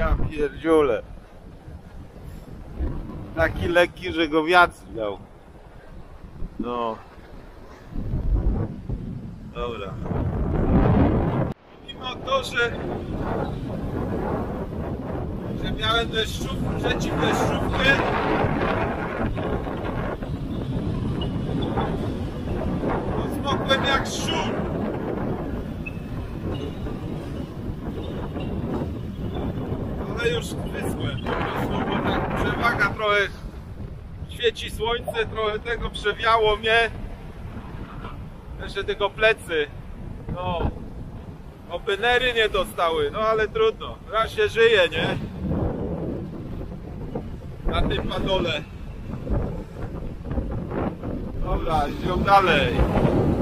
Ja pierdziule. Taki lekki, że go wiatr miał. No. Dobra. Mimo to, że miałem przeciwdeszczówkę, to zmokłem jak szczur. Ale już wyschłem po prostu, bo tak przewaga trochę, świeci słońce, trochę tego przewiało mnie. Jeszcze tylko plecy, no, oby nery nie dostały, no ale trudno, raz się żyje, nie? Na tym padole. Dobra, idziemy dalej.